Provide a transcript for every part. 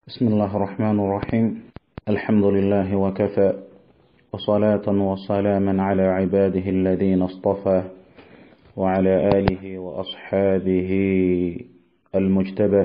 بسم الله الرحمن الرحيم. الحمد لله وكفى، وصلاة وسلاما على عباده الذين اصطفى، وعلى آله وأصحابه المجتبى.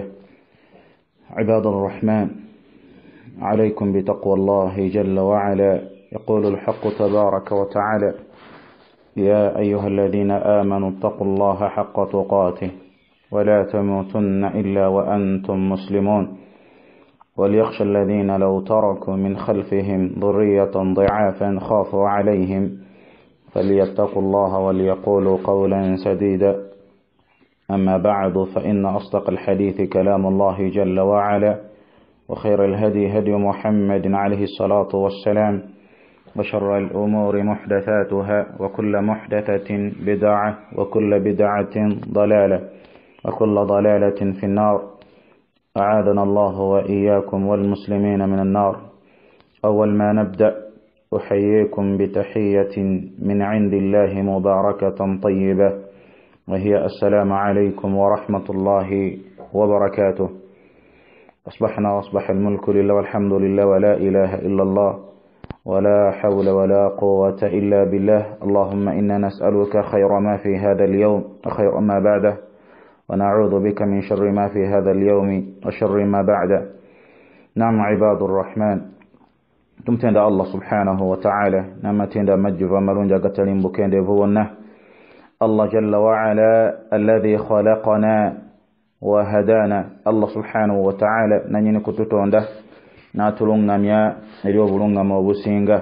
عباد الرحمن، عليكم بتقوى الله جل وعلا. يقول الحق تبارك وتعالى: يا أيها الذين آمنوا اتقوا الله حق تقاته ولا تموتن إلا وأنتم مسلمون، وليخشى الذين لو تركوا من خلفهم ذرية ضعافا خافوا عليهم فليتقوا الله وليقولوا قولا سديدا. أما بعد، فإن أصدق الحديث كلام الله جل وعلا، وخير الهدي هدي محمد عليه الصلاة والسلام، وشر الأمور محدثاتها، وكل محدثة بدعة، وكل بدعة ضلالة، وكل ضلالة في النار. أعاذنا الله وإياكم والمسلمين من النار. أول ما نبدأ أحييكم بتحية من عند الله مباركة طيبة، وهي السلام عليكم ورحمة الله وبركاته. أصبحنا وأصبح الملك لله والحمد لله ولا إله إلا الله ولا حول ولا قوة إلا بالله. اللهم إنا نسألك خير ما في هذا اليوم وخير ما بعده، ونعوذ بك من شر ما في هذا اليوم وشر ما بعده. نعم عباد الرحمن، تمتند الله سبحانه وتعالى نما تند مجر ومرون قتلين بكين ديفونا. الله جل وعلا الذي خلقنا وهدانا. الله سبحانه وتعالى ننين كتتون ده ناتلون ميا اليوبلون موبسينغا،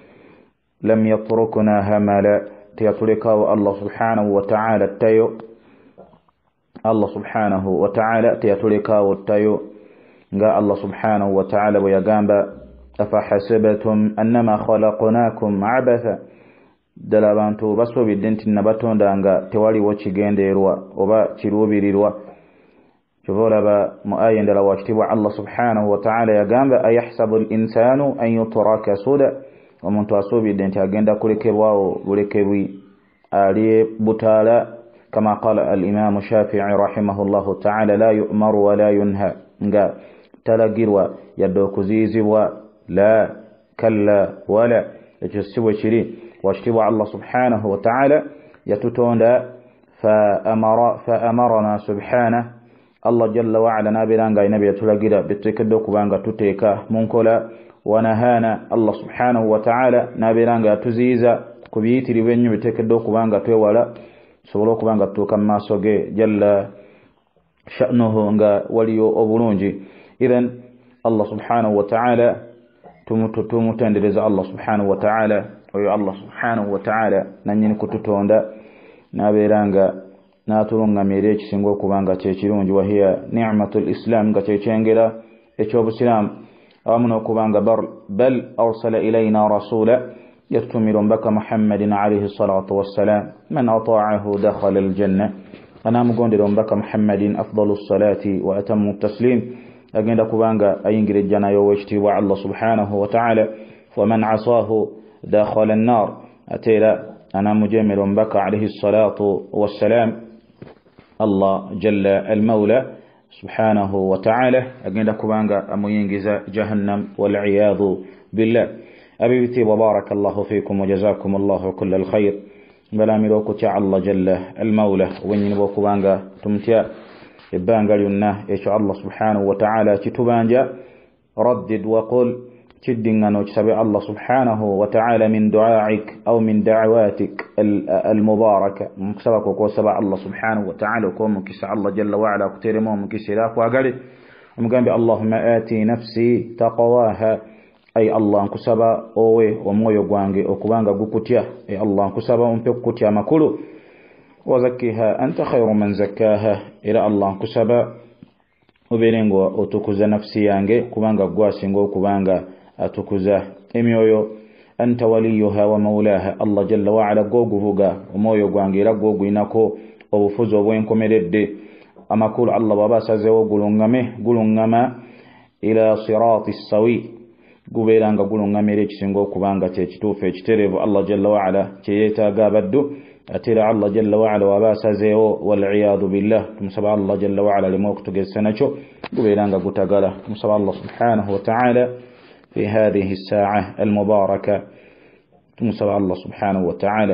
لم يتركنا هملا تيتلقى الله سبحانه وتعالى التيو. الله سبحانه وتعالى تيتلقى والتيو قال الله سبحانه وتعالى ويقام: أفحسبتم أنما خلقناكم عبثا. دلابانتو بسو بدنت النباتون دانغا توالي وچي جنديروا وبا تلوبيروا. شوفوا لبا مؤاين دلا واجتبوا الله سبحانه وتعالى يقام: أيحسب الإنسان أن يترك سودا. ومن تواسو بدنت أجندا كوليكيروا وليكيروي آلي بطالا، كما قال الإمام الشافعي رحمه الله تعالى: لا يؤمر ولا ينهى. قال تلاقيروا يدوك زيزوا لا كلا ولا يجسوا شري. واشتبوا الله سبحانه وتعالى يتتون فأمرنا سبحانه. الله جل وعلا نابلانغا نبي تلاقيرا بتكدوك بانغا تتيكا منكولا، ونهانا الله سبحانه وتعالى نابلانغا تزيزا كبيتي ريبنيو بتكدوك بانغا تولا سولوك بانغا توكما سوغي جل شأنه nga waliyo obulungi. Idhan Allah subhanahu wa ta'ala tumutendereza Allah subhanahu wa ta'ala. Oyo Allah subhanahu wa ta'ala nanyini kututonda naberanga natulunga mere ekisingo kubanga kyekirungi, wahiya ni'matul islam nga kyekengera ekyobusiramu awamuno kubanga bal arsala ilayna rasula يستمر بك محمد عليه الصلاة والسلام من أطاعه دخل الجنة. أنا مقندر بك محمد أفضل الصلاة وأتم التسليم. أجند كبانغا أينجر الجنة يوشتي وع الله سبحانه وتعالى، ومن عصاه دخل النار. أتيلا أنا مجمر بك عليه الصلاة والسلام. الله جل المولى سبحانه وتعالى أجند كبانغا أمينجز جهنم والعياذ بالله. أبيتي وبارك الله فيكم وجزاكم الله كل الخير. بلا ميروكو تاع الله جل المولى وين بوكو بانغا تمتيا بانغا لنا إيش الله سبحانه وتعالى تتبانجا ردد وقل تدينا نوتسبع الله سبحانه وتعالى من دعائك أو من دعواتك المباركة مكسبك وكسبع الله سبحانه وتعالى وكم كسع الله جل وعلا كتيرمو مكسلاك وقالت ومقام اللهم آتي نفسي تقواها. أي الله نكسبا أوه ومويو غوانغي أكوانغا غوكوتيا. أي الله نكسبا أمبكوتيا مكولو وزكيها أنت خير من زكاها. إلى الله نكسبا وبيرينغو أتوكوزا نفسي يانغي كوانغا غواسينغو كوانغا أتوكوزا إميويو أنت وليها ومولاها. الله جل وعلا غوغوغا ومويو غوانغي لا غوغو إناكو وبفوزو وينكو ميددي أما كول الله بابا سازيو غولونغما إلى صراط السوي. gubeeranga gulungamira ekisinga okubanga kyekituufu ekitereevu Allah jalla waala kyeyetaaga abaddu أترى الله جل وعلا وباسا زيو والعياذ بالله تمسبع الله جل وعلا لموقت جسنشو قبيلانغا قتاقالا تمسبع الله سبحانه وتعالى في هذه الساعة المباركة تمسبع الله سبحانه وتعالى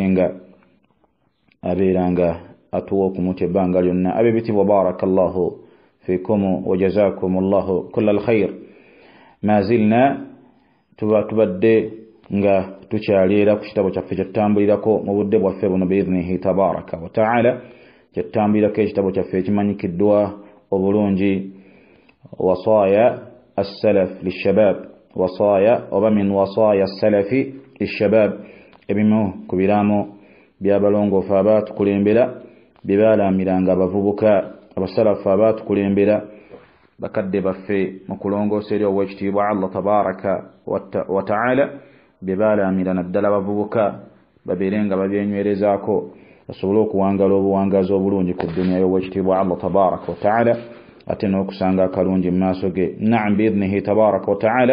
أبيلانغا أتوكم وتبانغا لنا أبي بيتي وبارك الله فيكم وجزاكم الله كل الخير. ما زلنا تبدي nga tukyalira ku kitabo kyaffe kyatambulirako mu budde bwaffe buno biidhnihi tabaraka wa ta'ala kyatambulirako ekitabo kyaffe ekimanyikiddwa obulungi wasaya as-salaf lishabab wasaya oba min wasaya as-salafi lishabab ebimu ku biraamo by'abalongoofu abaatukulembera bye baalamiranga abavubuka abasalafu abaatukulembera bakadde baffe mu kulongoosa eri ow'ekitiibwa Allah tabaraka wa ta'ala bebalaamira naddala abavubuka babeerenga babyenywerezaako basobole okuwangala obuwangazi obulungi ku dduniya y'owekitiibwa Allah tabaraka wa ta'ala ate n'okusanga akalungi mu maaso ge. Naam biidhnihi tabaraka wa ta'ala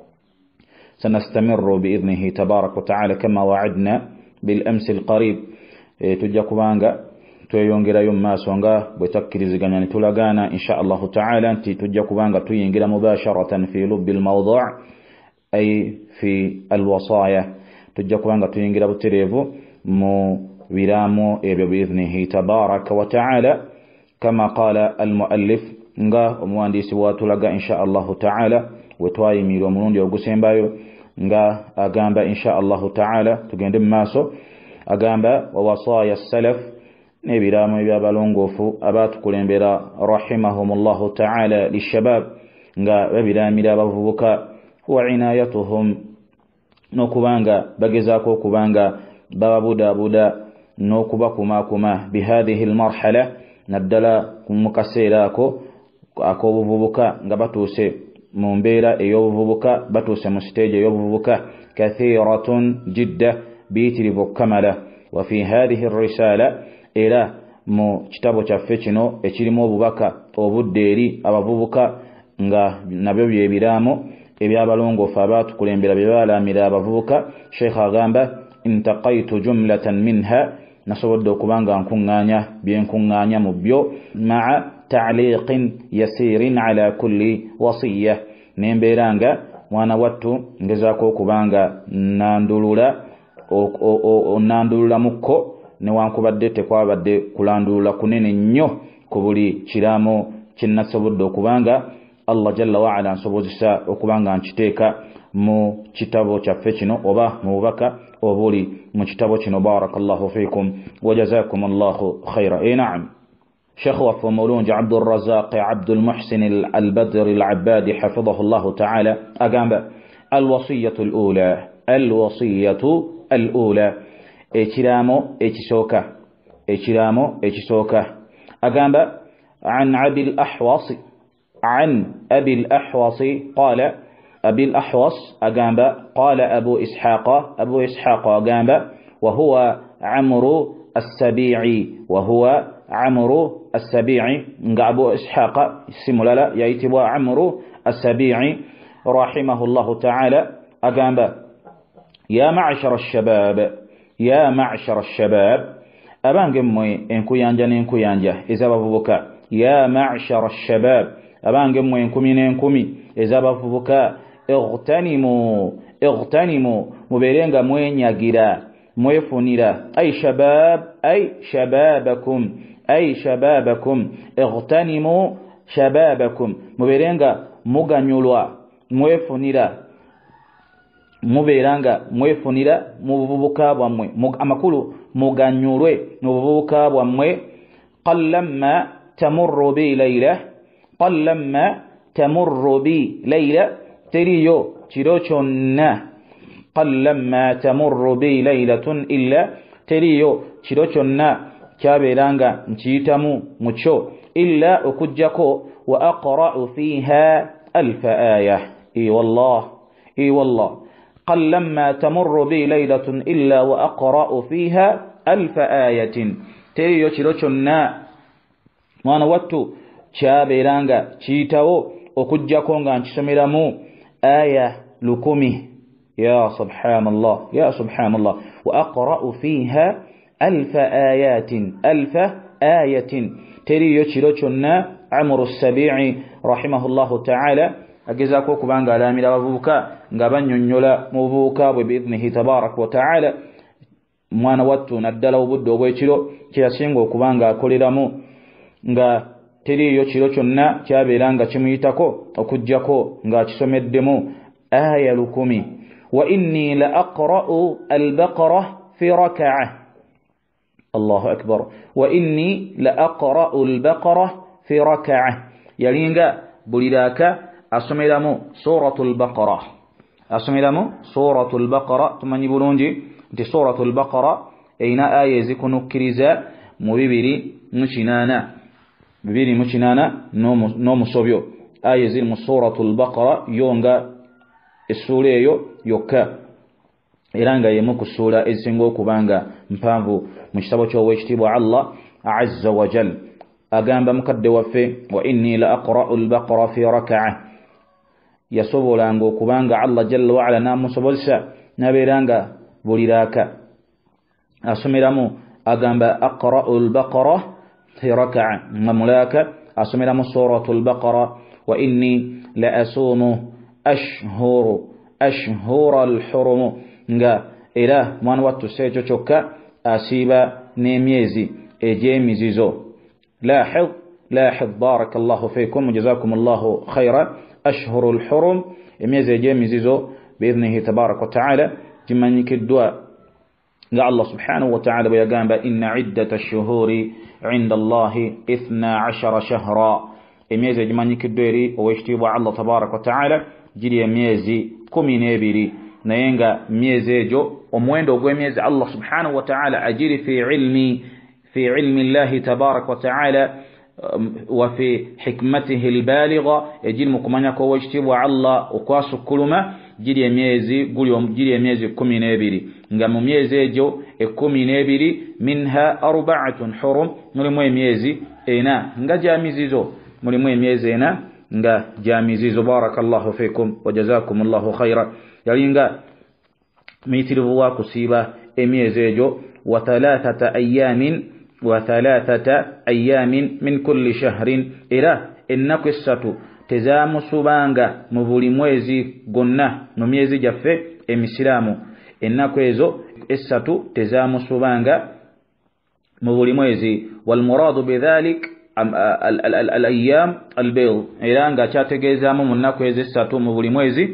sanastamirru biidhnihi tabaraka wa ta'ala kama wa'adna bil amsi al qarib tujja kubanga tweyongerayo mu maaso nga bwe takkiriziganya ne tulagaana insha Allah ta'ala nti tujja kubanga tuyingira mubasharatan fi lubbi al mawdu' ay fi alwasaya tujja kubanga tuyingira butereevu mu biraamo ebyo biidhnihi tabaraka wa ta'ala kama qala almuallif nga omuwandiisi watulaga insha Allahu ta'ala wetwayimirwa omulundi ogusembayo nga agamba insha Allahu ta'ala tugende mu maaso agamba wa wasaya salaf n'ebiraamo ebyabalongoofu abaatukulembera rahimahumullahu ta'ala lishabab nga babiraamira abavubuka wa inayatuhum n'okubanga bagezaako okubanga bababudaabuda n'okubakumaakuma bihadhihi almarhala naddala mu kaseera ako ak'obuvubuka nga batuuse mu mbeera ey'obuvubuka batuuse mu siteegi ey'obuvubuka kathiratun jidda biyitirivu okukamala. Wa fi hadhihi arrisala era mu kitabo kyaffe kino ekirimu obubaka obudde eri abavubuka nga nabyo byebiraamo ebyabalongoofu abaatukulembera bye baalaamira abavubuka sheikh agamba intaqaitu jumlatan minha nasobodde okubanga nkuŋŋaanya byenkuŋŋaanya mu byo maa ta'liqin yasirin ala kulli wasiya nembeera nga mwana wattu ngezaako okubanga nandululamuko newankubadde tekwabadde kulandulula kunene nnyo ku buli kiraamo kye nasobodde okubanga Allah jalla wa ala nsobozesa okubanga nkiteeka mu kitabo kyaffe kino oba mu bubaka obuli mu kitabo kino. Barakallahu fiikum wa jazakum Allahu khayra. Na'am Sheikh waffe omulungi Abdul Razzaq Abdul Muhsin al-Badri al-Abbadi hafidahu Allahu ta'ala agamba alwasiyatu al-ula ekiraamo ekisooka agamba an Abil Ahwas عن أبي الأحوص قال أبي الأحوص أجاب قال أبو إسحاق أجاب وهو عمرو السبيعي أبو إسحاق اسم لا يأتي عمرو السبيعي رحمه الله تعالى أجاب يا معشر الشباب أبان جمعي إنكو ينجا إذا ببكى يا معشر الشباب abange mwe enkumi n'enkumi ez'abavubuka ightanimu mubeerenga mwenyagira mwefunira ay shababakum ightanimu shababakum mubeerenga muganyulwa mwefunira mubeeranga mwefunira mu buvubuka bwammwe amakulu muganyulwe mu buvubuka bwammwe qallamma tamurru bi layla teriyo kiro kyonna qallamma tamurru bi laylatun illa teriyo kiro kyonna kyabeeranga nkiyitamu mu kyo illa okujjako wa aqra'u fiha alfa aya wallah qallamma tamurru bi laylatun illa wa aqra'u fiha alfa ayatin teriyo kiro kyonna mwana wattu kyabeeranga kiyitawo okujjako nga nkisomeramu aya 1000 ya subhanallah wa aqra'u fiha ألف آيات ألف آية تري يشيرو چنا عمرو السبيعي رحمه الله تعالى أجزاكو كبانغا علامي لابوكا ngabanyonyola mu buuka bwe biidhnihi tabarak wa ta'ala mwana wattu naddala obudde obw'ekiro kyasinga okubanga akoleramu nga teriyo kiro kyonna kyabeera nga kimuyitako okujjako ng'akisomeddemu aya 10 wa inni la aqra'u al-baqara fi rak'ah Allahu akbar wa inni la aqra'u al-baqara fi rak'ah yalinga buliraka asomeramu suratul baqara asomeramu suratul baqara tumanyi bulungi nti suratul baqara eina aya ezikunukkiriza mu 2:8 n'omusobyo aya eziri mu suratul baqara yonga essula eyo yokka era nga yemu ku ssula ezisinga okubanga mpanvu mu kitabo ky'owekitiibwa Allah azza wa jal agamba mukadde waffe wa inni la aqra'u al-baqara fi rak'ah yasobolanga okubanga Allah jalla wa ala namusobozesa nabeeranga buliraka asomeramu agamba aqra'u al-baqara fi rak'ah mamulaka asomeramu suratul baqara wa inni la asumu ashhura al-hurum nga era mwana wattu sekyo kyokka asiba n'emyezi egy'emizizo لاحظ بارك الله فيكم وجزاكم الله خيرا أشهر الحرم emyezi egy'emizizo بإذنه تبارك وتعالى جمانيكدوا قال الله سبحانه وتعالى ويقام إن عدة الشهور عند الله 12 شهرا emyezi جمانيكدوا ويشتيبوا الله تبارك وتعالى جري emyezi 12 naye nga myezi egyo omuwendo ogw'emyezi Allah subhanahu wa ta'ala ajiri في علم الله تبارك وتعالى وفي حكمته البالغة يجيل مكمانيكو ويشتبوا الله وكواسو كلما جيري ميزي كمي نبيري نغم ميزي جو كمي نبيري منها 4 حرم ملمو ميزي اينا نغا جاميزيزو ملمو ميزي اينا نغا جاميزيزو بارك الله فيكم وجزاكم الله خيرا يعني نغا ميتلوا كسيبا ميزي جو وثلاثة أيام من كل شهر إلى إنك الساتو تزام سبانغا مبولي مويزي قلنا نميزي جفة إمسلامو إنك إزو الساتو تزام سبانغا مبولي مويزي والمراد بذلك الأيام البيض إلى أنك تاتجزام منك إزي الساتو مبولي مويزي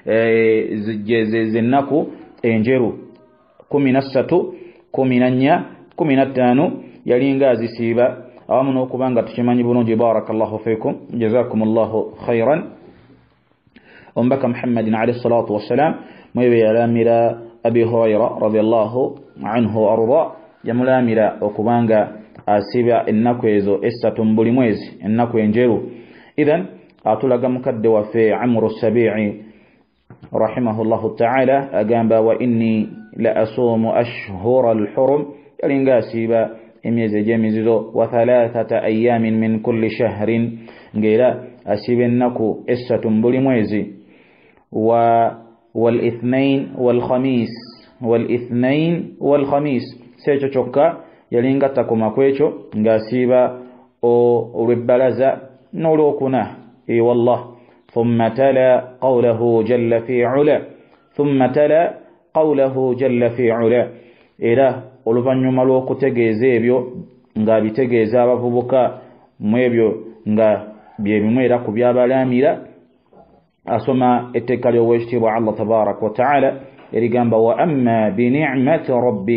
زنكو إنجيرو كمين الساتو كمين 15 yalinga azisiba awamu n'okubanga tukimanyi bulungi barakallahu fikum jazakumullahu khairan ombaka Muhammadin alayhi salatu wassalam mwebe yalamira Abi Hurayra radiyallahu anhu arda yamulamira okubanga asiba ennaku ezo essatu mbuli mwezi ennaku enjeru idhan atulaga mukadde waffe Amru Sabi'i rahimahullahu ta'ala agamba wa inni la asumu ashhura al-hurum yalinga asiba emyezi egy'emizizo wa 3 ayyamin min kulli shahrin ngera asiba ennaku essatu mbuli mwezi والاثنين والخميس sekyo kyokka yalinga takoma kwekyo ngasiba olw'ebbalaza n'olwokuna wallah ثم تلا قوله جل في علا era oluvanyuma lw'okutegeeza ebyo nga bitegeeza abavubuka mu ebyo nga byebimu era ku byabalamira asoma etteeka ly'owekitiibwa Allah tabaaraka wa ta'ala erigamba wa amma bi ni'mati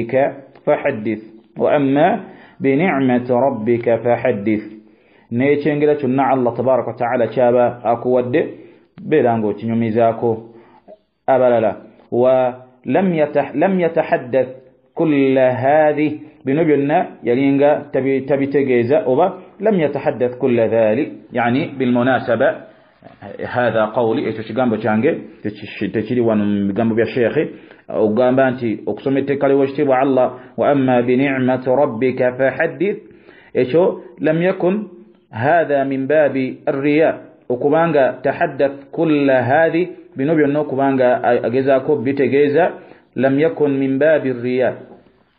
rabbika fahaddith n'ekyengera kyonna Allah tabaaraka wa ta'ala kyaba akuwadde beera ng'okinyumizaako abalala wa lam yatahaddath كل هذه بنبينا يلينغا تبي تجيزا أو لم يتحدث كل ذلك يعني بالمناسبة هذا قولي إيش جنبه شانجي تشيري وان جنبه بالشيخ أو جنبانتي أقسمت كلي واشتبع الله وأما بنعمة ربك فحدث إيشو لم يكن هذا من باب الرياء وكبانغا تحدث كل هذه بنبينا كبانغا أجزاكو بتجيزا لم يكن من باب الرياء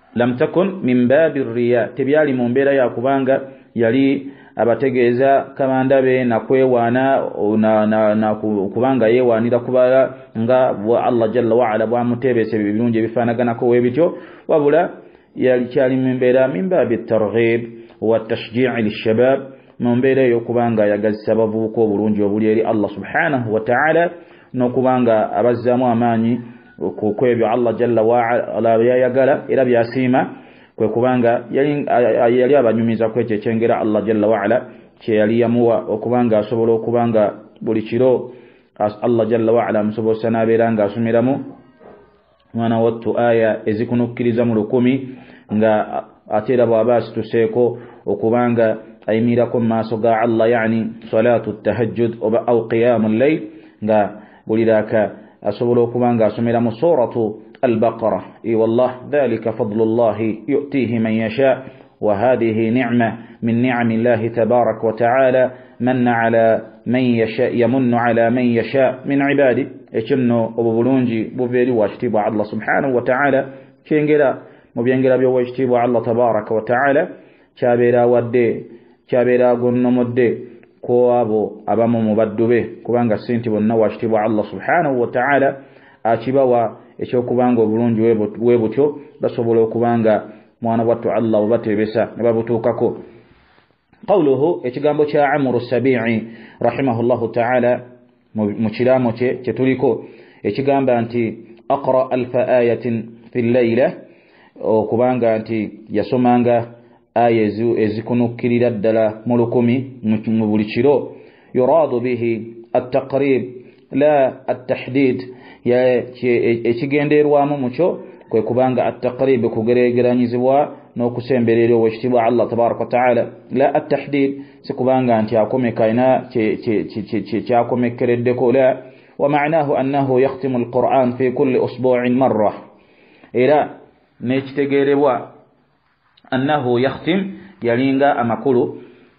lam takun min babi riya tebyali mu mbeera ya kubanga yali abategeeza kamanda be na kwewaana na kubanga yewaanira kubala nga bwa Allah jalla wa ala bwamutebese ebirungi ebifaanaganako webityo wabula yali kyali mu mbeera min babi targhib wa tashjii lishabab mu mbeera ey'okubanga yagazisa abavubuka obulungi obuli eri Allah subhanahu wa ta'ala n'okubanga abazzaamu amaanyi ku ebyo Allah jalla wa ala yayagala era byasiima kwe kubanga yali abanyumiza kwekyekengera Allah jalla wa ala kye yali yamuwa okubanga asobola okubanga buli kiro Allah jalla wa ala amusobosa n'abeera ng'asomeramu mwana wattu aya ezikunukkiriza mu 10 nga ate era bw'aba asituseeko okubanga ayimirako mu maaso ga Allah yani salatu tahajjud oba au qiyamul layl nga buliraka asobola okubanga asomeramu suratu البقرة إي والله ذلك فضل الله يؤتيه من يشاء وهذه نعمة من نعم الله تبارك وتعالى من على من يشاء يمن على من يشاء من عباده إشنو وببلونجي بفيري واشتبع الله سبحانه وتعالى كينجلا مبينجلا بيو واشتبع الله تبارك وتعالى كابيرا ودي كابيرا قنمدي كوابو أبامو مبدوبه كوانغا سنتي ونو واشتبع الله سبحانه وتعالى أشبوا ekyokubanga obulungi webutyo basobola okubanga mwana wattu Allah obatebesa ne babutuukako qawluhu ekigambo kya Amr as-Sabi'i rahimahullahu ta'ala mu kiramo kye tuliko ekigamba nti aqra alfa ayatin fi layla okubanga nti yasomanga aya ezikunukkirira ddala mu 10 mu buli kiro yuradu bihi at-taqrib la at-tahdid ya ekigenderwamu mucho kwe kubanga at-taqrib kugeregeranyizibwa n'okusemberera owekitibwa Allah tabaraka ta'ala la at-tahdid sikubanga nti akomeka ina kyakomekereddeko la wa ma'nahu annahu yakhtimu al-Qur'an fi kulli usbu'in marra era nekitegerebwa annahu yakhtim yalinga amakulu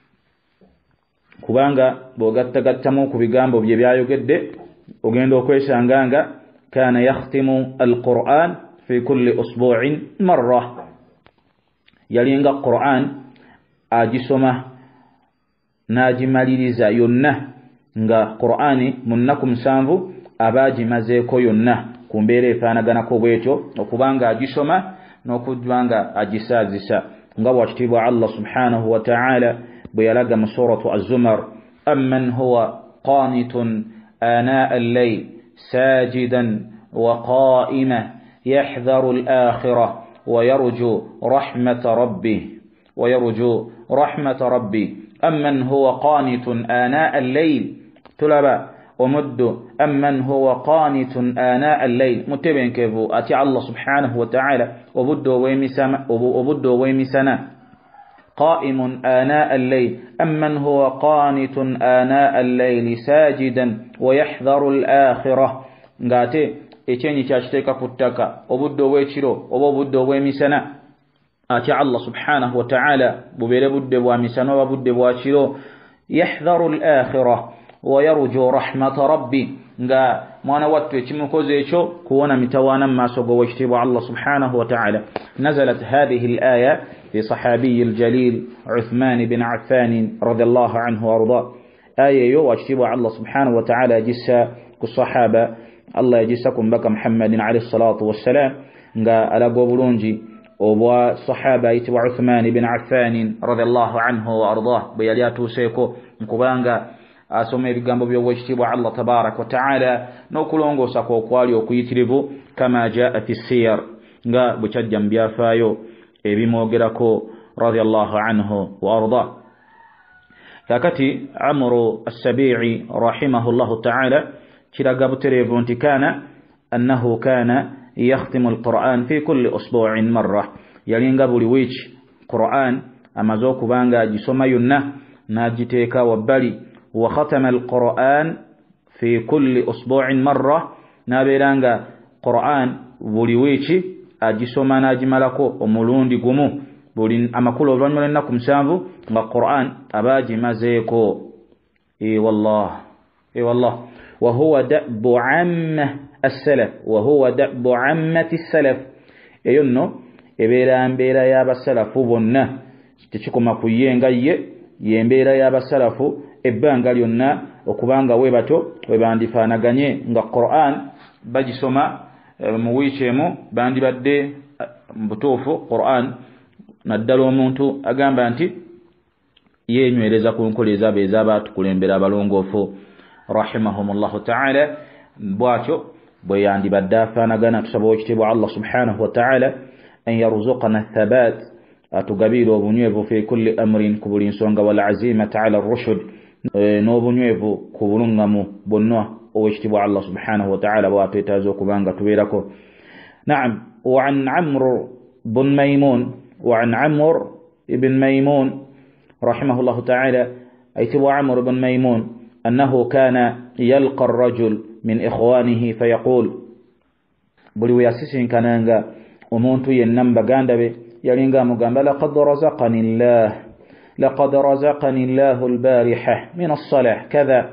kubanga bogattagattamu ku bigambo bye byayogedde ogenda okwesanganga kana yakhtimu al-Qur'an fi kulli usbu'in marra yalinga Qur'an ajisoma najimaliriza yonna nga Qur'ani munnaku 7 abajimazeeko yonna kumbeera efaanaganako bwetyo okubanga ajisoma n'okubanga ajisaazisa nga bw'akitiibwa Allah subhanahu wa ta'ala bwe yalaga mu suratu az-Zumar amman huwa qanitun آناء الليل ساجدا وقائما يحذر الآخرة ويرجو رحمة ربه أمن هو قانت آناء الليل تلبا ومد أمن هو قانت آناء الليل متبين كيفو أتي الله سبحانه وتعالى وبدو ويمسنا قائم آناء الليل أمن هو قانت آناء الليل ساجدا ويحذر الآخرة ngate echenyi kyakiteeka ku ttaka obudde obw'ekiro oba obudde obw'emisana atya Allah subhanahu wa ta'ala bubeere budde bwa misana oba budde bwa kiro yahdharu al-akhirah wa yarju rahmata rabbi nga mwana wattu ekimukoze ekyo kuwona mitawaana mu maaso g'owekitiibwa Allah subhanahu wa ta'ala nazalat hadhihi al-aya fi sahabiyi al-jalil Uthman bin Affan radiyallahu anhu wa arda aya yo wakitiibwa Allah subhanahu wa ta'ala yagissa ku sahaba Allah yagissa ku mbaka Muhammadin alayhi salatu wassalam nga alaga obulungi obwa sahaba ayitibwa Uthman bin Affan radiyallahu anhu wa arda bwe yali atuuseeko nkubanga asoma ebigambo by'owekitiibwa Allah tabaaraka wa ta'ala n'okulongoosa kw'okwali okuyitirivu kama jaa fi siyar nga bwe kyajja mu byafaayo ebimwogerako radiyallahu anhu wa arda kakati Amru as-Sabi'i rahimahullahu ta'ala kiraga butereevu nti annahu kana yakhtimu al-Qur'an fi kulli usbu'in marra yalinga buli wiiki Qur'an amaze okubanga agisoma yonna n'agiteeka wabbali wa khatama al-Qur'an fi kulli usbu'in marra nabeeranga Qur'an buli wiiki agisoma n'agimalako omulundi gumu buli amakulu oluvannyuma lw'ennaku 7 nga Qur'an abaagimazeeko wallah وهو دأب عامة السلف وهو دأب عامة السلف eyo nno ebeera mbeera y'abasalafu bonna tekikoma ku ye nga ye mbeera y'abasalafu ebbanga lyonna okubanga we bato we bandifaanaganye nga Qur'an bagisoma mu wiiki emu bandibadde butuufu Qur'an naddala omuntu agamba nti yenywereza ku nkola ezaabo ez'abaatukulembera abalongoofu rahimahumullahu ta'ala bwatyo bwe yandibadde afaanagana. Tusaba ekitiibwa Allah subhanahu wa ta'ala an yarzuqana athabat atugabiire obunywevu fi kulli amrin ku buli nsonga wal azimata ala rushd n'obunywevu ku bulungamu bonna owekitiibwa Allah subhanahu wa ta'ala bw'atwetaaza okubanga tubeerako. Naam, wa an Amr bin Maymun وعن عمرو بن ميمون رحمه الله تعالى أيتبع عمرو بن ميمون أنه كان يلقى الرجل من إخوانه فيقول بلو ياسسين كانanga omuntu yenna baganda be yalinga mugamba laqad razaqani Allah al-bariha min as-salah kadha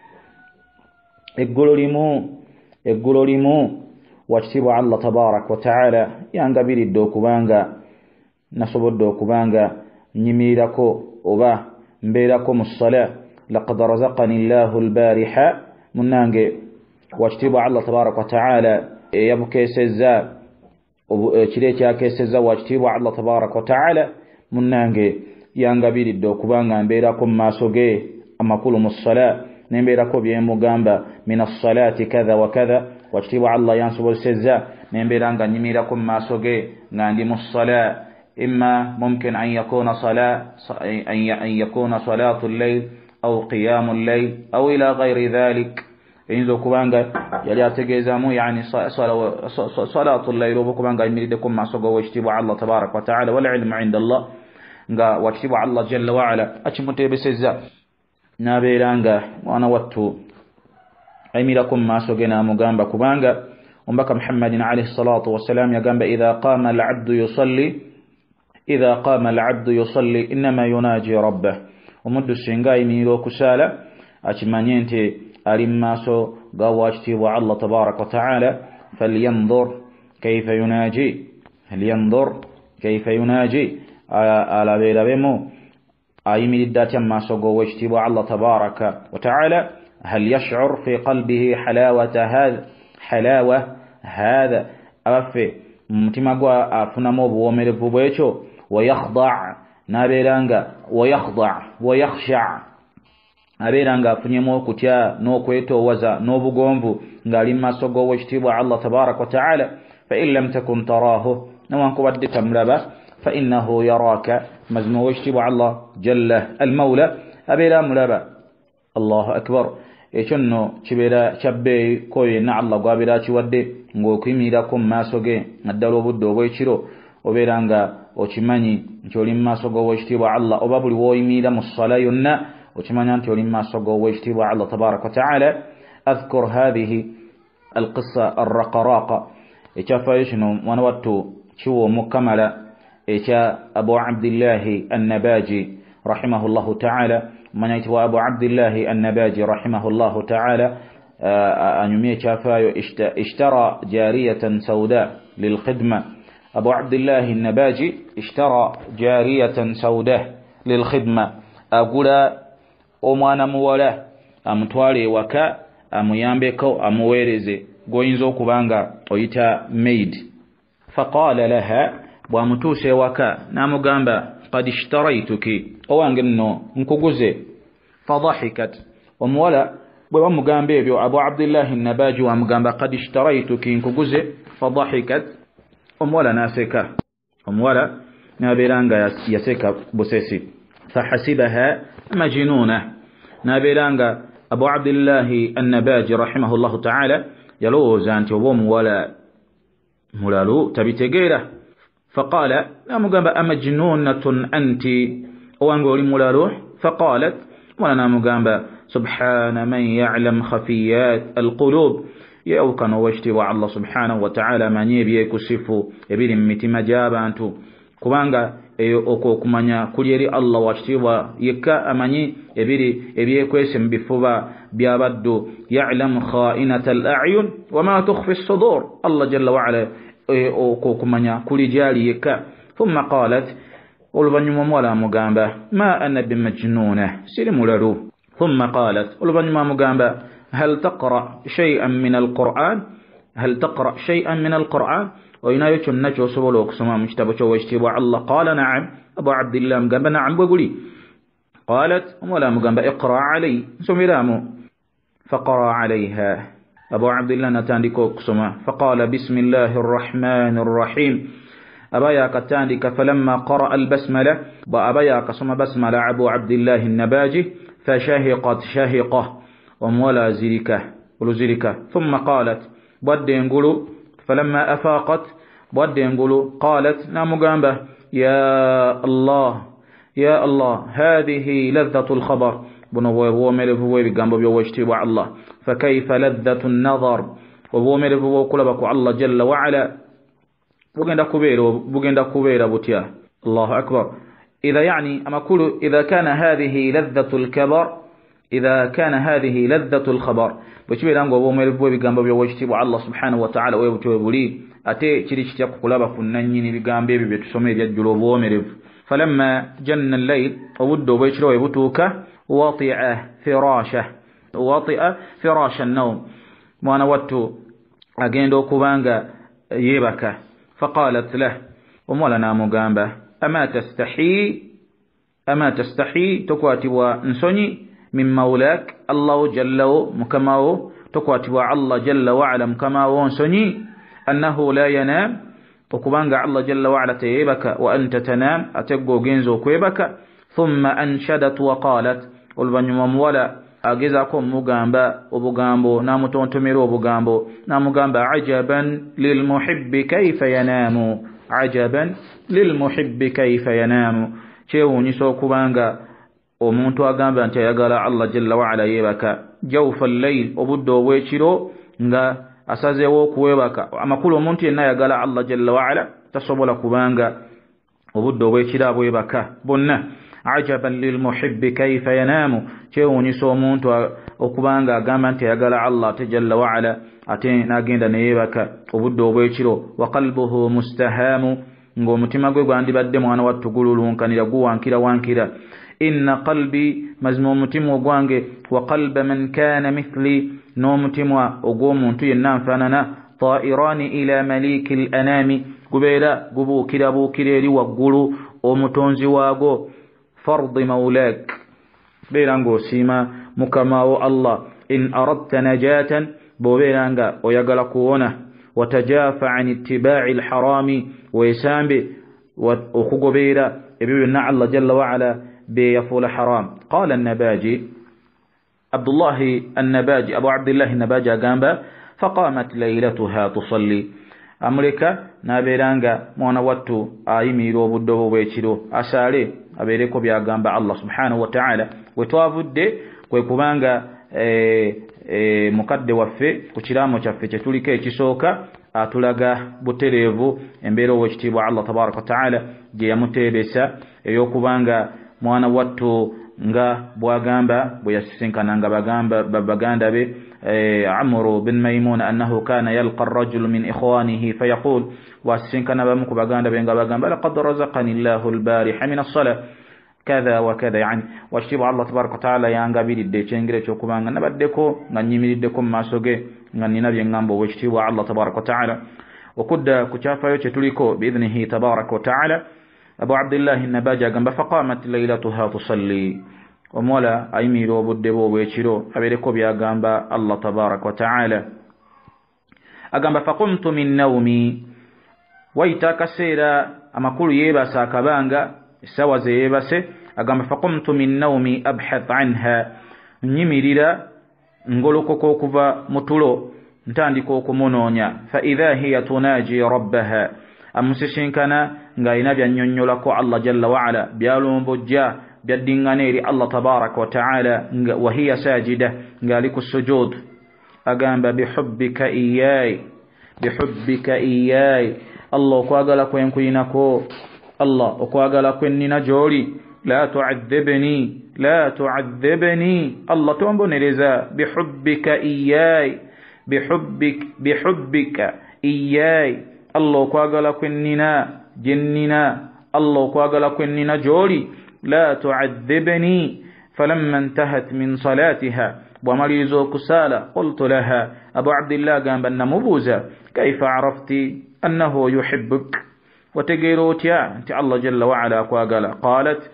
eggolo limu wakitibwa Allah tabarak wa ta'ala yangabiridde okubanga nasobodde okubanga nyimirirako oba mbeerako mu ssala. laqad razaqani Allahu al-bariha munange wakitibwa Allah tabarak wa ta'ala yabukeesezza kire ekyakeesezza wakitibwa Allah tabarak wa ta'ala munange yangabiridde okubanga mbeerako mu maaso ge amakulu mu ssala nembeerako byemugamba min as-salati kadha wa kadha wakitibwa Allah yansobozesezza nembeera nyimirako mu maaso ge nga ndi mu ssala. إما ممكن أن يكون صلاة الليل أو قيام الليل أو إلى غير ذلك. إنزو كبانغا يلي أتجيزامو يعني صلاة الليل وبكبانغا يميردكم مع سوغو واجتبع الله تبارك وتعالى والعلم عند الله واجتبع الله جل وعلا أتشمتي بسيزا نابيرانغا وأنا واتو أميركم مع سوغنا مغامبا كبانغا ومبك محمد عليه الصلاة والسلام يقام إذا قام العبد يصلي إنما يناجي ربه ومد السنغاي ميلو كسالة أتمنينتي أرماسو قواشتي الله تبارك وتعالى فلينظر كيف يناجي على بيرابيمو أيمي الدات ماسو قواشتي الله تبارك وتعالى هل يشعر في قلبه حلاوة هذا أفي متمقوا أفنمو بومرفو بيشو ويخضع نابيرانغا ويخشع نابيرانغا فنيمو كتيا نو كويتو وزا نو بغومبو نغالي ما سوغو واشتبع الله تبارك وتعالى فإن لم تكن تراه نوانكو بدي تمربا فإنه يراك مزمو واشتبع الله جل المولى أبيرا ملابا الله أكبر يشنو شبه كوي نعلا قابلا شودي ngokuyimirirako maaso ge naddala obudde obwekiro obeera nga okimanyi nti oli mu maaso g'owekitiibwa Allah oba buli w'oyimirira mu ssala yonna okimanya nti oli mu maaso g'owekitiibwa Allah tabaraka wa ta'ala. adhkur hadhihi alqissa arraqaraqa ekyafaayo kino mwana wattu kiwa omukamala ekya Abu Abdillahi annabaji rahimahullahu ta'ala. manya yitibwa Abu Abdillahi annabaji rahimahullahu ta'ala أنيمية شافايو اشترى جارية سوداء للخدمة. أبو عبد الله النباجي اشترى جارية سوداء للخدمة. أقول أمانا مولا أمتوالي وكا أميامبكو أمويرزي غوينزو كبانغا ويتا ميد. فقال لها ومتوسي وكا نامو غامبا قد اشتريتك وانغنو نكوغوزي. فضحكت ومولا ومغامبه بيو أبو عبد الله النباجي ومغامبا قد اشتريتك نكوغوزي. فضحكت ومولا ناسكا ومولا نابيرانغا يسكا بوسيسي. فحسبها مجنونة. نابيرانغا أبو عبد الله النباجي رحمه الله تعالى يلوزان توبوم ولا ملالو تبتغيره. فقال لا مغامبا أمجنونة أنت وانغولي ملالو. فقالت ولنا مغامبا سبحان من يعلم خفيات القلوب يأوكن واشتوى الله سبحانه وتعالى من يبيك سفو يبير متما جابا أنتو كبانغا oko kumanya kulyeri Allah washtiwa yeka amanyi ebiri kwesem bifuba byabaddu ya'lam kha'inata al-a'yun wama tukhfi as-sudur. Allah jalla wa ala okumanya kuli gyali yekka. Thumma qalat, oluvannyuma omuwala amugamba, ma ana bimajnuna, siri mulalu. Thumma qalat, oluvannyuma amugamba, hal taqra shay'an min alquran, hal taqra shay'an min alquran, oyinayo kyonna ky'osobola okusoma mu kitabo ky'owekitiibwa Allah? Qala na'am. Abu Abdillah amugamba na'am bwe guli. قالت ولا مقام اقرأ علي سمرامو فقرأ عليها. أبو عبد الله نتانديكو قسما فقال بسم الله الرحمن الرحيم. أبايا كتانديك فلما قرأ البسملة وأبايا قسم بسملة أبو عبد الله النباجي فشهقت شهقة ومولا زركة ولزركة. ثم قالت بود ينقلوا فلما أفاقت بود ينقلوا قالت نامقام يا الله يا الله هذه لذة الخبر بنو ملفو بجنب بيوشتي الله. فكيف لذة النظر وهو ملفو كلبك الله جل وعلا بوجندا كبير بوتيا. الله أكبر. إذا يعني أما كل إذا كان هذه لذة الكبر، إذا كان هذه لذة الخبر بشبه لانغو وهو ملفو بجنب بيوشتي الله سبحانه وتعالى ويبتوي أتي تشريش كلبك ننيني بجنب بيتسمي يجلو وهو ملف. فلما جن الليل وودوا بيشروا يبتوك وطئ فراش النوم وانا واتو اجندو كوبانغا يبكى. فقالت له ومولنا مغامبا أما تستحي تكواتي ونسوني من مولاك الله جل مكماو تكواتي الله جل وعلا مكماو نسوني أنه لا ينام وكبانغا الله جل وعلا تيبك وأنت تنام أتقو جنزو كويبك. ثم أنشدت وقالت والبنيوم ولا أجزاكم مغامبا وبغامبو نامو تونتميرو بغامبو نامو غامبا عجبا للمحب كيف ينام، عجبا للمحب كيف ينام. شيو نسو كبانغا ومنتو أغامبا أنت يقال الله جل وعلا يبك جوف الليل وبدو ويشيرو nga asazewo kuwebaka amakulu omuntu yenna yagala Allah jalla waala tasobola kubanga obudde obwekira bwebaka bonna. Ajaban lilmuhibbi kayfa yanamu, kyewuunyisa omuntu okubanga agamba nti yagala Allah jalla waala ate n'agenda neyebaka obudde obwekiro. Wa qalbuhu mustahamu, ng'omutima gwe gwandibadde mwana wattugululunkanira guwankira. Inna qalbi, mazima omutima ogwange, wa qalba man kana mithli, n'omutima ogw'omuntu yenna nfaanana, ta'irani ila maliki al-anami, gubeera gubuukira eri waggulu omutonzi waago. Fardi mawlak, beera ng'osiima mukamawo Allah. In aradta najatan, bw'obeera nga oyagala kuwona. Watajafa an ittiba'i al-harami, weesambe okugobeera ebyo byonna Allah jalla waala بيفول حرام. قال النباجي عبد الله النباجي أبو عبد الله النباجي قام فقامت ليلتها تصلي. أمريكا نابيرانغا مونواتو آيميرو بدو بيشيرو أسالي أبيريكو بيا قام الله سبحانه وتعالى وتوافد كويكوبانغا mukadde waffe ku kiraamo kyaffe kye tuliko ekisooka atulaga butereevu embeera ow'ekitiibwa Allah tabaraka wa taala gye yamuteebesa ey'okubanga mwana wattu nga bwagamba bwe yasisinkananga baganda be Amru bin Maymun annahu kana yalqa ar-rajul min ikhwanihi fayaqul wasisinkana bamu ku baganda be nga bagamba laqad razaqani Allahu al-bariha min as-salah كذا وكذا يعني واشتي الله تبارك وتعالى yangabiridde ekyengere ky'okubanga nabaddeko nga nnyimiriddeko mu maaso ge nga nina bye ngamba obwekitiibwa Allah tabaraka wataala okudda ku kyafayo kye tuliko biidhnihi tabaraka wataala. Abu Abdillah Nabaji agamba faqamat laylatuha tusalli, omuwala ayimirira obudde bwe obwekiro abeereko byagamba Allah tabaraka wataala. Agamba faqumtu min nawmi, wayita akaseera amakulu yeebasa akabanga sawa zeebase. Agamba faqumtu min nawmi abhath anha, nyimirira ngolokoka okuva mutulo ntandika okumunoonya. Fa idha hiya tunaji rabbaha, amusisinkana ng'alina byannyonnyolako Allah jalla waala byalumbujja byaddingana eri Allah tabaraka wa taala wa hiya sajida ng'ali ku sujud. Agamba bihubbika iyai, bihubbika iyai, Allah okwagala kwenkuyinako, Allah okwagala kwennina gy'oli. La tu'adhibni, la tu'adhibni, Allah tombonereza. Bihubbika iyai, bihubbika iyai, الله كواغلا كننا جننا الله كواغلا كننا جولي لا تعذبني فلما انتهت من صلاتها ومريزو كسالة قلت لها أبو عبد الله قام بأن مبوزة كيف عرفت أنه يحبك وتقيروتيا أنت الله جل وعلا كواغلا قالت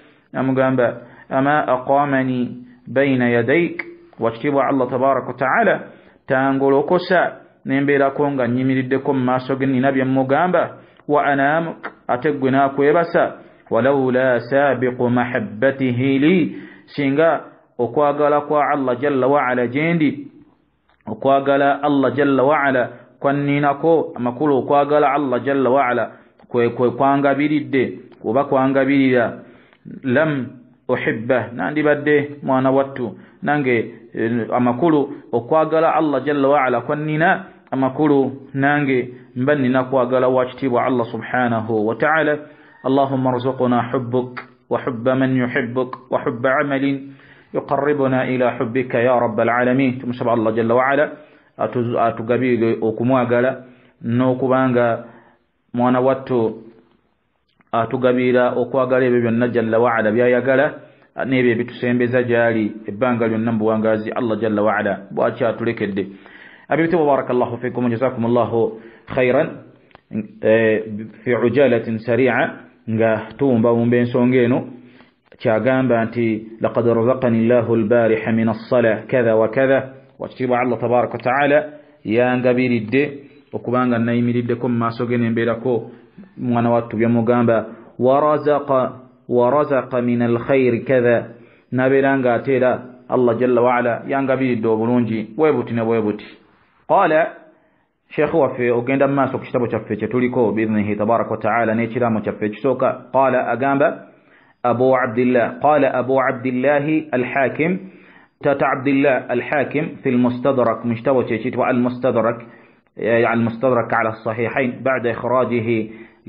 أما أقامني بين يديك واجتبع الله تبارك وتعالى تانغولو كسا نمبيرا كونغا نيميردكم ما سوغني نبي مغامبا وأنامك أتقنا كويبسا ولولا سابق محبته لي سينغا وكواغلا كوا الله جل وعلا جندي وكواغلا الله جل وعلا كونيناكو أمكولو كواغلا الله جل وعلا كوانغا بيريد وبكوانغا بيريد لم أحبه ناندي بده موانا واتو نانجي أمكولو وكواغلا الله جل وعلا كونينا أمكولو نانجي مبننا كواغلا واشتيب الله سبحانه وتعالى اللهم ارزقنا حبك وحب من يحبك وحب عمل يقربنا إلى حبك يا رب العالمين تمسبع الله جل وعلا أتقبيل أكمواغلا نوكبانغا موانا واتو atugabira okwagala ebyo byonna jalla waala byayagala n'ebyo ebitusembeeza gyali ebbanga lyonna mu buwangazi Allah jalla waala bwaki atulekedde abibiti barakallahu fikum jazakumullahu khairan fi ujalatin sari'a nga tumba ensonga eno kyagamba nti laqad razaqani Allahu al-bariha min as-salah kadha wa kadha wakitiibwa Allah tabaraka wa ta'ala yangabiridde okubanga nayimiriddeko mu maaso ge nembeerako mwana wattu byamugamba warazaqa min alkhair kadha nabiranga atera Allah jalla wa ala yangabiridde obulungi webuti ne webuti qala sheikh wafe ogenda maaso ku kitabo kyaffe kyetuliko biidhnihi tabaraka wa ta'ala n'ekiraamo kyaffe ekisooka qala agamba abu abdillah al-hakim tata abdillah al-hakim fi al-mustadrak mujtawa kyekitwa al-mustadrak يعني المستدرك على الصحيحين بعد إخراجه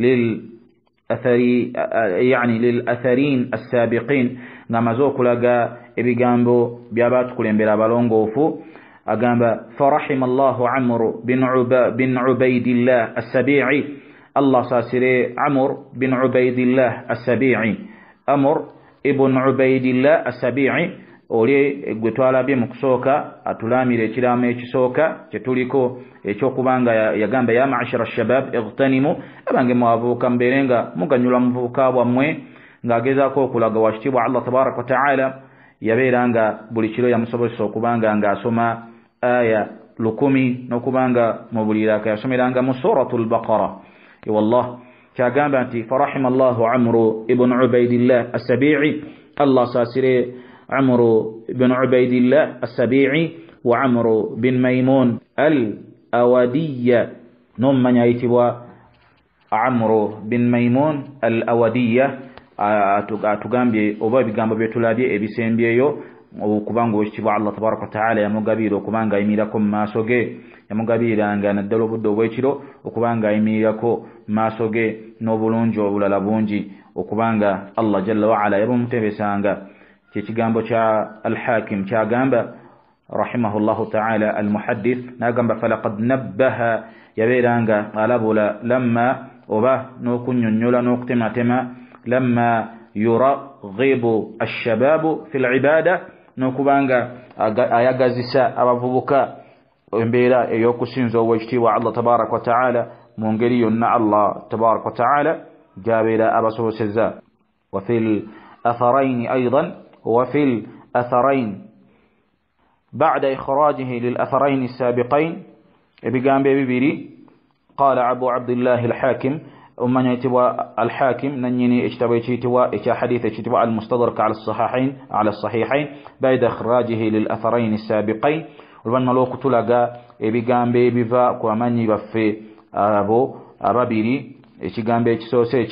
للأثرين السابقين نمزوك لغا إبقامبو بيابات كلين بالونغوفو أقام فرحم الله عمرو بن عبيد الله السبيعي الله ساسري عمرو بن عبيد الله السبيعي أمر ابن عبيد الله السبيعي oli gwetwala bye mukusooka atulamire ekiraamo ekisooka kyetuliko ekyokubanga yagamba ya ma'ashara shabab ightanimu abange mwavuuka mberenga muganyula muvubuka bwammwe ng'agezaako okulaga wakitiibwa Allah tabaraka wa ta'ala yabeeranga buli kiro yamusobozesa okubanga ng'asoma aya 10 n'okubanga mu buli raka yasomeranga mu suratul baqara wallah kyagamba nti farahima Allahu Amru ibn Ubaydillah as-Sabi'i Allah saasire عمرو بن عبيد الله السبيعي وعمرو بن ميمون الأودية نمن يتبع عمرو بن ميمون الأودية أتغامبي أوبا بغامبا بيتولابي إبسيمبيو وكبانغو اشتبع الله تبارك وتعالى يمغابيرو كبانغا يميراكم ما سوغي يمغابيرا أنغا ندلو بدو ويشيرو وكبانغا يميراكو ما سوغي نوبولونجو ولا لابونجي وكبانغا الله جل وعلا يبوم تبسانغا كيغامبو تشا الحاكم تشا غامبا رحمه الله تعالى المحدث ناغامبا فلقد نبه يبيرانغا علابولا لما وبا نوكنيولا نوكتماتما لما يرغب الشباب في العباده نوكبانغا ayagazisa abavubuka embeera eyokusinza obwekitiibwa Allah tabaraka wa taala mu ngeri yonna Allah tabaraka wa taala jabeera abasoboseza وفي الأثرين أيضا وفي الأثرين بعد إخراجه للأثرين السابقين بقام ببيري قال أبو عبد الله الحاكم ومن يتوى الحاكم ننيني اشتبيتوا إشا حديث اشتباء المستدرك على الصحيحين بعد إخراجه للأثرين السابقين ومن ملوك تلقى بقام ببفا كوماني بفي أبا بيري إشي قام بيتسوسي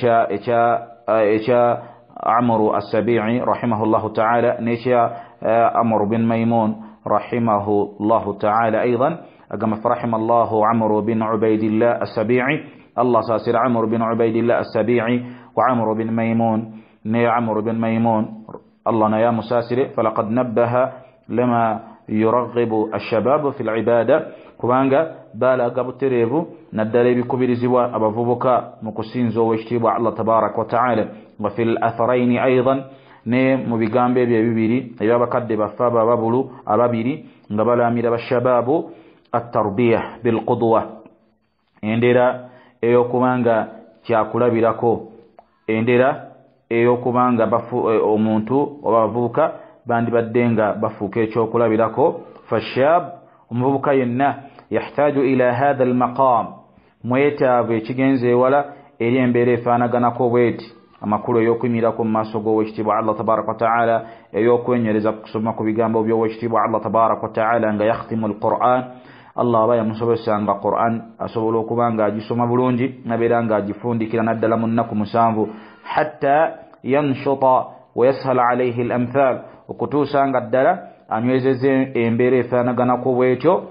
إشا عمرو السبيعي رحمه الله تعالى نشا عمرو بن ميمون رحمه الله تعالى أيضا أقام فرحم الله عمرو بن عبيد الله السبيعي الله ساسر عمرو بن عبيد الله السبيعي وعمرو بن ميمون عمرو بن ميمون الله نيا مساسر فلقد نبه لما يرغب الشباب في العبادة kubanga balaga butereevu naddala ebikubirizibwa abavubuka mu kusinza ow'ekitiibwa Allah tabaaraka wa ta'ala. wa fil atharaini aidan ne mu bigambo ebyo ebibiri ebyabakadde baffe ababulu ababiri nga balamira bashababu at-tarbiya bil qudwa, endera ey'okubanga kyakulabirako, endera ey'okubanga omuntu oba abavubuka bandibadde nga bafuuka ekyokulabirako. fashab omuvubuka yenna yahtaju ila hadha almaqam, mwetaavu ekigenze ewala eri embeera efaanaganako bweti amakulu ey'okuyimirako mu maaso g'owekitiibwa Allah tabaaraka wa ta'ala, ey'okwenyereza kusoma ku bigambo by'owekitiibwa Allah tabaaraka wa ta'ala nga yakhtimu alquran. Allah aba yamusobesanga Quran asobola okuba nga agisoma bulungi nabeera nga agifundikira naddala mu nnaku 7 hatta yanshuta wa yashala alayhi al-amthal, okutuusa nga ddala anywezeze embeera efaanaganako bwetyo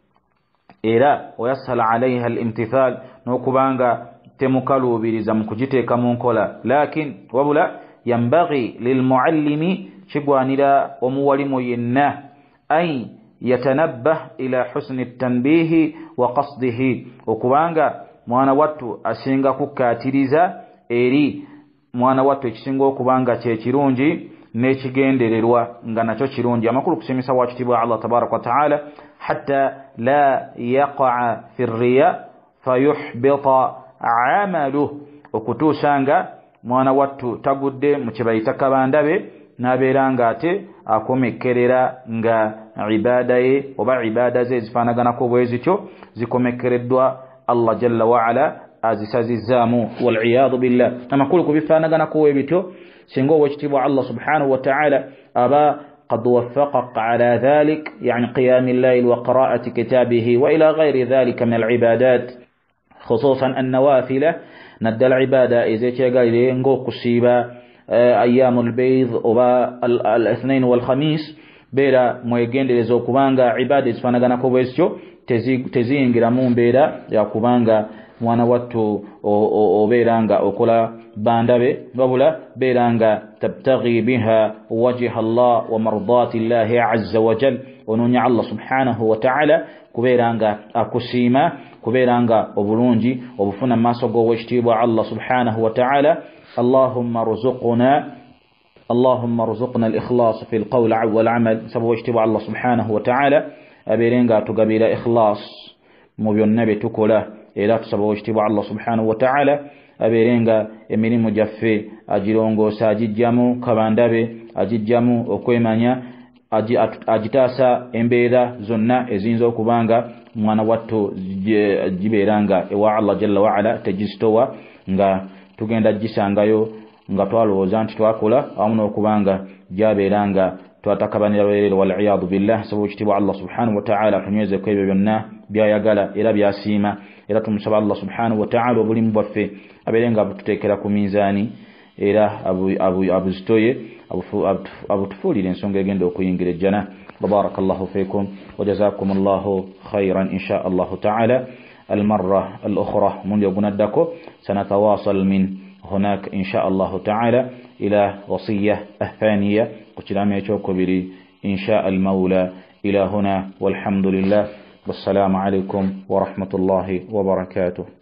era wayashala alayha al-imtithal, n'okubanga temukaluubiriza mu kugiteeka mu nkola. lakin wabula yambaghi lilmuallimi, kigwanira omuwalimu yenna ay yatanabbah ila husni at-tanbihi wa qasdihi, okubanga mwana wattu asinga kukkaatiriza eri mwana wattu ekisinga okubanga kyekirungi n'ekigendererwa nga nakyo kirungi. amakulu kusemesa wa kitiibwa Allah tabaaraka wa ta'ala hatta la yaqa'a fi riya fayuhbita amaluhu, okutuusa nga mwana wattu tagudde mu kibayita kabandabe n'abeera nga ate akomekkerera nga ibaada ye oba ibaada ze zifaanaganako bwe zityo zikomekkereddwa Allah jalla wa ala azisazizaamu wal'iyadu billah. amakulu ku bifaanaganako ebityo singa owekitiibwa Allah subhanahu wa ta'ala aba قد وفقك على ذلك يعني قيام الليل وقراءة كتابه وإلى غير ذلك من العبادات خصوصا النوافل. ندى العبادة إذا قال لي نقول قصيبة أيام البيض والاثنين والخميس بيرا مويجين لزو كوبانغا عبادة فانا كوبيسيو تزينغرا مون بيرا يا كوبانغا mwana wattu obeeranga okola bandabe wabula beeranga tabtaghi biha wajha Allah wa mardati Allah azza wa jal, ononya Allah subhanahu wa ta'ala kubeeranga akusiima, kubeeranga obulungi obufuna maaso g'owekitiibwa Allah subhanahu wa ta'ala. اللهم ارزقنا الإخلاص في القول والعمل. سبب اشتبع الله سبحانه وتعالى أبيرنغا تقبيل إخلاص مبينبي تكوله era tusaba owekitiibwa Allah subhanahu wa ta'ala abeerenga emirimu gyaffe agirongoosa, agijjamu kabandabe, agijjamu okwemanya, agitaasa embeera zonna eziyinza okubanga mwana wattu gibeeranga ewa Allah jalla wa ala tegizitowa nga tugenda gisangayo nga twalowooza nti twakola awamu n'okubanga gyabeeranga twatakabanira lwerero wal'iyadu billah. Saba owekitiibwa Allah subhanahu wa ta'ala tunywezeko ebyo byonna byayagala era byasiima, era tumusaba Allah subhanahu wa ta'ala obulimu bwaffe abeerenga abututeekera ku mizaani era abuzitoye abutufuulire ensonga egenda okuyingira ejjana. barakallahu fikum wa jazakumullahu khayran insha Allah ta'ala. المرة الأخرى من يقول سنتواصل من هناك إن شاء الله تعالى إلى وصية ثانية قتلام يشوك بري إن شاء المولى. إلى هنا والحمد لله والسلام عليكم ورحمة الله وبركاته.